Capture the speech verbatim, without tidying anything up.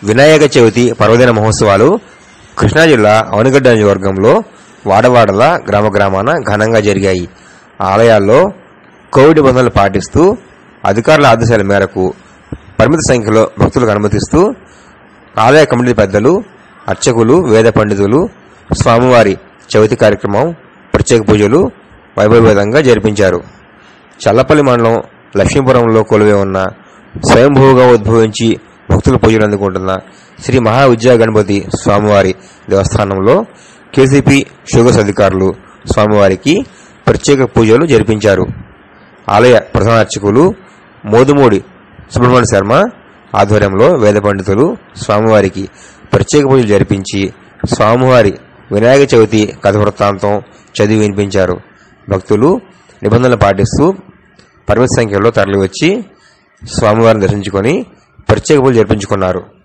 వినాయక చవితి పర్వదిన మహోత్సవాలు కృష్ణా జిల్లా అవనిగడ్డ నియోజకవర్గంలో వాడవాడల గ్రామ గ్రామాన ఘనంగా జరిగాయి. ఆలయాల్లో కోవిడ్ నిబంధనలు పాటిస్తూ అధికారుల ఆదేశాల మేరకు పరిమిత సంఖ్యలో భక్తులకు అనుమతిస్తూ ఆలయ కమిటీ పెద్దలు, అర్చకులు, వేద పండితులు స్వామివారి చవితి కార్యక్రమం ప్రత్యేక పూజలు వైభవపేతంగా జరిపించారు. చల్లపల్లి మండలం లక్ష్మీపురంలో కొలువై ఉన్న స్వయంభూగా ఉద్భవించి భక్తుల పూజలు అందుకుంటున్న శ్రీ మహా విద్యా గణపతి స్వామివారి దేవస్థానంలో కేసీపీ షుగర్స్ అధికారులు స్వామివారికి ప్రత్యేక పూజలు జరిపించారు. ఆలయ ప్రధాన అర్చకులు మోదుమూడి సుబ్రహ్మణ్య శర్మ ఆధ్వర్యంలో వేద పండితులు స్వామివారికి ప్రత్యేక పూజలు జరిపించి స్వామివారి వినాయక చవితి కథ వృత్తాంతం చదివి వినిపించారు. భక్తులు నిబంధనలు పాటిస్తూ పరిమిత సంఖ్యలో తరలివచ్చి స్వామివారిని దర్శించుకొని ప్రత్యేక పూజలు జరిపించుకున్నారు.